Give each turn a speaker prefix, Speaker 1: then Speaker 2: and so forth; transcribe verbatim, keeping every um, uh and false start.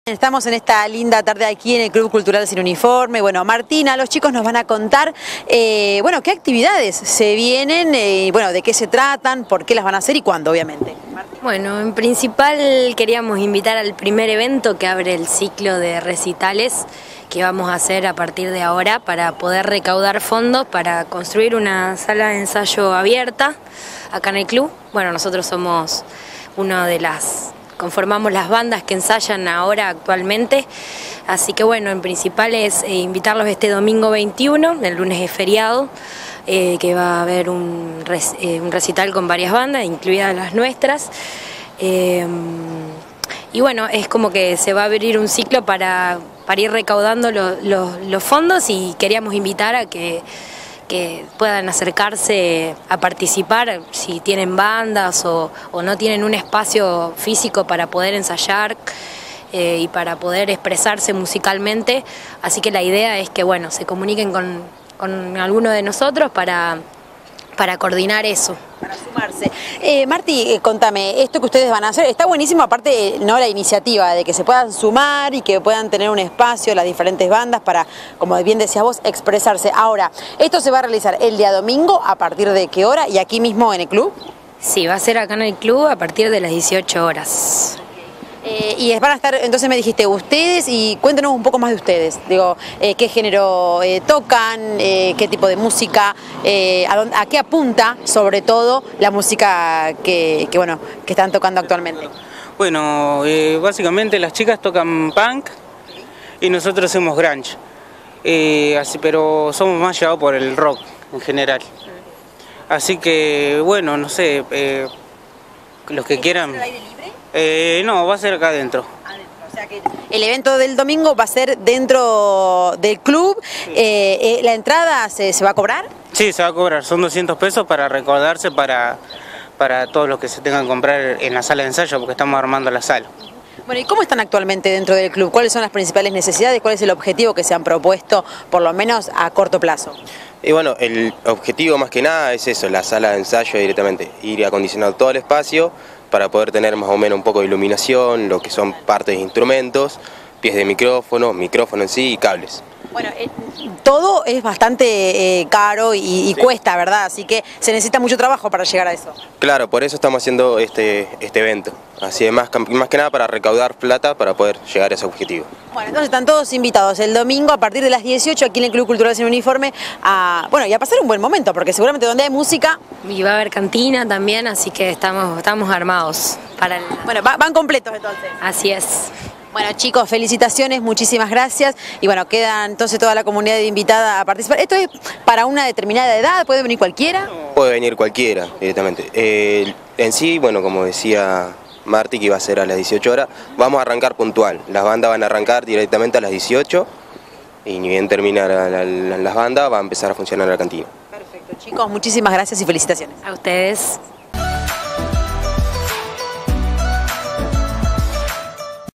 Speaker 1: Estamos en esta linda tarde aquí en el Club Cultural Sin Uniforme. Bueno, Martina, los chicos nos van a contar, eh, bueno, qué actividades se vienen, eh, bueno, de qué se tratan, por qué las van a hacer y cuándo, obviamente. Martina.
Speaker 2: Bueno, en principal queríamos invitar al primer evento que abre el ciclo de recitales que vamos a hacer a partir de ahora para poder recaudar fondos para construir una sala de ensayo abierta acá en el club. Bueno, nosotros somos una de las... conformamos las bandas que ensayan ahora actualmente, así que bueno, en principal es eh, invitarlos este domingo veintiuno, el lunes es feriado, eh, que va a haber un, res, eh, un recital con varias bandas, incluidas las nuestras, eh, y bueno, es como que se va a abrir un ciclo para, para ir recaudando lo, lo, los fondos y queríamos invitar a que que puedan acercarse a participar si tienen bandas o, o no tienen un espacio físico para poder ensayar eh, y para poder expresarse musicalmente. Así que la idea es que bueno, se comuniquen con, con alguno de nosotros para, para coordinar eso.
Speaker 1: Para sumarse. Eh, Marti, eh, contame, esto que ustedes van a hacer, está buenísimo, aparte, no la iniciativa de que se puedan sumar y que puedan tener un espacio las diferentes bandas para, como bien decías vos, expresarse. Ahora, ¿esto se va a realizar el día domingo a partir de qué hora y aquí mismo en el club?
Speaker 2: Sí, va a ser acá en el club a partir de las dieciocho horas.
Speaker 1: Eh, y van a estar, entonces me dijiste, ustedes, y cuéntenos un poco más de ustedes. Digo, eh, qué género eh, tocan, eh, qué tipo de música, eh, a, dónde, a qué apunta, sobre todo, la música que, que, bueno, que están tocando actualmente.
Speaker 3: Bueno, eh, básicamente las chicas tocan punk y nosotros hacemos grunge, eh, así, pero somos más llevados por el rock en general. Así que, bueno, no sé, eh, los que quieran... Eh, no, va a ser acá adentro.
Speaker 1: Adentro, o sea que el evento del domingo va a ser dentro del club. Sí. Eh, eh, ¿La entrada se, se va a cobrar?
Speaker 3: Sí, se va a cobrar, son doscientos pesos para recordarse para, para todos los que se tengan que comprar en la sala de ensayo, porque estamos armando la sala.
Speaker 1: Bueno, ¿y cómo están actualmente dentro del club? ¿Cuáles son las principales necesidades? ¿Cuál es el objetivo que se han propuesto, por lo menos a corto plazo?
Speaker 4: Y bueno, el objetivo más que nada es eso, la sala de ensayo directamente, ir acondicionando todo el espacio para poder tener más o menos un poco de iluminación, lo que son partes de instrumentos, pies de micrófono, micrófono en sí y cables.
Speaker 1: Bueno, eh, todo es bastante eh, caro y, y sí. cuesta, ¿verdad? Así que se necesita mucho trabajo para llegar a eso.
Speaker 4: Claro, por eso estamos haciendo este, este evento. Así es, más, más que nada para recaudar plata para poder llegar a ese objetivo.
Speaker 1: Bueno, entonces están todos invitados el domingo a partir de las dieciocho aquí en el Club Cultural Sin Uniforme a, bueno, y a pasar un buen momento, porque seguramente donde hay música...
Speaker 2: Y va a haber cantina también, así que estamos, estamos armados para el...
Speaker 1: Bueno, va, van completos entonces.
Speaker 2: Así es.
Speaker 1: Bueno, chicos, felicitaciones, muchísimas gracias. Y bueno, queda entonces toda la comunidad invitada a participar. ¿Esto es para una determinada edad? ¿Puede venir cualquiera?
Speaker 4: Puede venir cualquiera, directamente. Eh, en sí, bueno, como decía Marti, que iba a ser a las dieciocho horas, vamos a arrancar puntual. Las bandas van a arrancar directamente a las dieciocho y ni bien termina la, la, la, las bandas, va a empezar a funcionar la cantina.
Speaker 1: Perfecto, chicos, muchísimas gracias y felicitaciones.
Speaker 2: A ustedes.